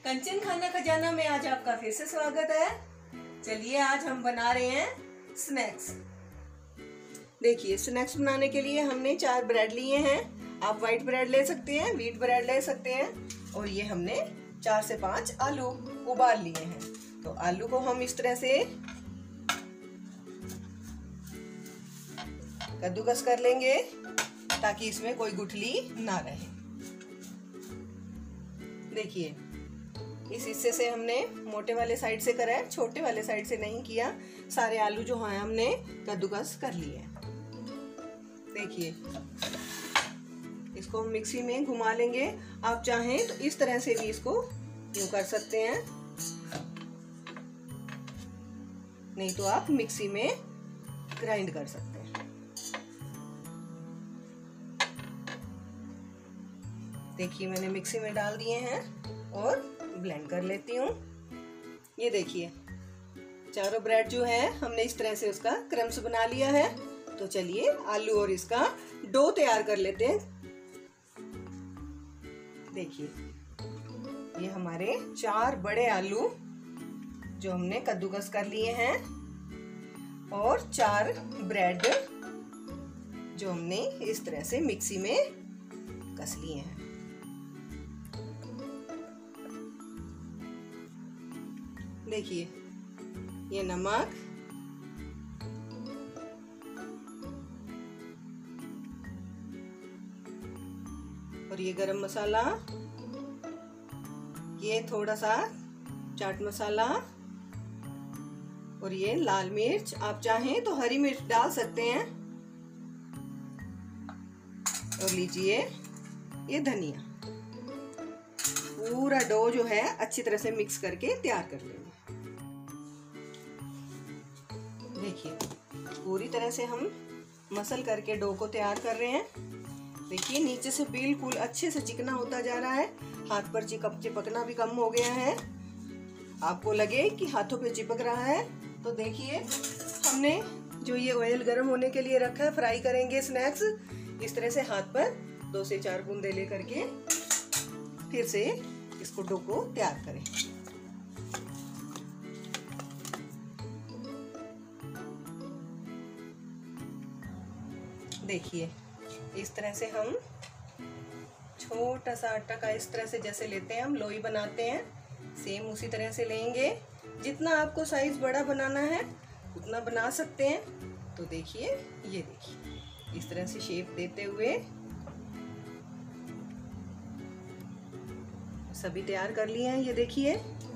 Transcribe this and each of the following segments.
कंचन खाना खजाना में आज आपका फिर से स्वागत है। चलिए आज हम बना रहे हैं स्नैक्स। देखिए स्नैक्स बनाने के लिए हमने 4 ब्रेड लिए हैं। आप व्हाइट ब्रेड ले सकते हैं, व्हीट ब्रेड ले सकते हैं। और ये हमने 4 से 5 आलू उबाल लिए हैं। तो आलू को हम इस तरह से कद्दूकस कर लेंगे ताकि इसमें कोई गुठली ना रहे। देखिए इस हिस्से से हमने मोटे वाले साइड से करा है, छोटे वाले साइड से नहीं किया। सारे आलू जो हैं हमने कद्दूकस कर लिए हैं। देखिए इसको हम मिक्सी में घुमा लेंगे। आप चाहें तो इस तरह से भी इसको यूं कर सकते हैं, नहीं तो आप मिक्सी में ग्राइंड कर सकते हैं। देखिए मैंने मिक्सी में डाल दिए हैं और ब्लेंड कर लेती हूँ। ये देखिए चारों ब्रेड जो है हमने इस तरह से उसका क्रम्स बना लिया है। तो चलिए आलू और इसका डो तैयार कर लेते हैं। देखिए ये हमारे 4 बड़े आलू जो हमने कद्दूकस कर लिए हैं और 4 ब्रेड जो हमने इस तरह से मिक्सी में कस लिए हैं। देखिए ये नमक, और ये गरम मसाला, ये थोड़ा सा चाट मसाला, और ये लाल मिर्च। आप चाहें तो हरी मिर्च डाल सकते हैं। और लीजिए ये धनिया। पूरा डो जो है अच्छी तरह से मिक्स करके तैयार कर लेंगे। देखिए पूरी तरह से हम मसल करके डो को तैयार कर रहे हैं। देखिए नीचे से बिल्कुल अच्छे से चिकना होता जा रहा है। हाथ पर चिपकना भी कम हो गया है। आपको लगे कि हाथों पे चिपक रहा है तो देखिए हमने जो ये ऑयल गर्म होने के लिए रखा है, फ्राई करेंगे स्नैक्स। इस तरह से हाथ पर 2 से 4 बूंदे ले करके फिर से इसको डो को तैयार करें। देखिए इस तरह से हम छोटा सा आटा का इस तरह से जैसे लेते हैं हम लोई बनाते हैं, सेम उसी तरह से लेंगे। जितना आपको साइज बड़ा बनाना है उतना बना सकते हैं। तो देखिए ये देखिए इस तरह से शेप देते हुए सभी तैयार कर लिए हैं। ये देखिए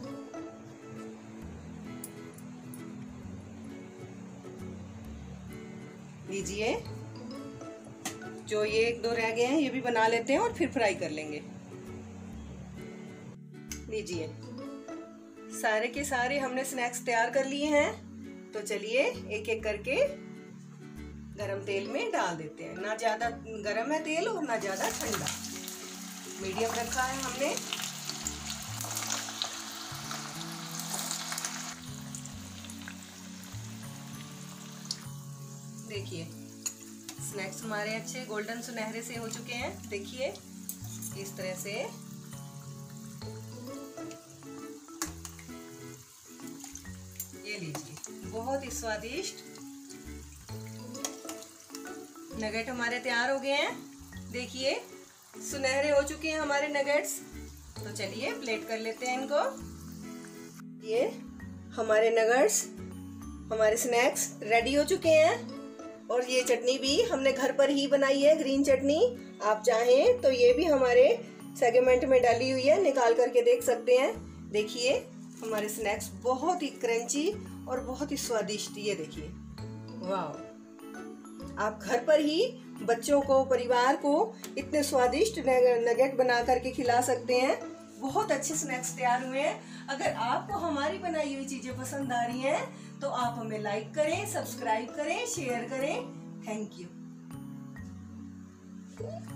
लीजिए जो ये 1-2 रह गए हैं ये भी बना लेते हैं और फिर फ्राई कर लेंगे। लीजिए सारे के सारे हमने स्नैक्स तैयार कर लिए हैं। तो चलिए एक एक करके गरम तेल में डाल देते हैं। ना ज्यादा गरम है तेल और ना ज्यादा ठंडा, मीडियम रखा है हमने। देखिए स्नैक्स हमारे अच्छे गोल्डन सुनहरे से हो चुके हैं। देखिए इस तरह से ये लीजिए बहुत ही स्वादिष्ट नगेट हमारे तैयार हो गए हैं। देखिए सुनहरे हो चुके हैं हमारे नगेट्स। तो चलिए प्लेट कर लेते हैं इनको। ये हमारे नगेट्स, हमारे स्नैक्स रेडी हो चुके हैं। और ये चटनी भी हमने घर पर ही बनाई है, ग्रीन चटनी। आप चाहें तो ये भी हमारे सेगमेंट में डाली हुई है, निकाल करके देख सकते हैं। देखिए हमारे स्नैक्स बहुत ही क्रंची और बहुत ही स्वादिष्ट। ये देखिए वाह, आप घर पर ही बच्चों को, परिवार को इतने स्वादिष्ट नगेट बना करके खिला सकते हैं। बहुत अच्छे स्नैक्स तैयार हुए हैं। अगर आपको हमारी बनाई हुई चीजें पसंद आ रही हैं तो आप हमें लाइक करें, सब्सक्राइब करें, शेयर करें। Thank you.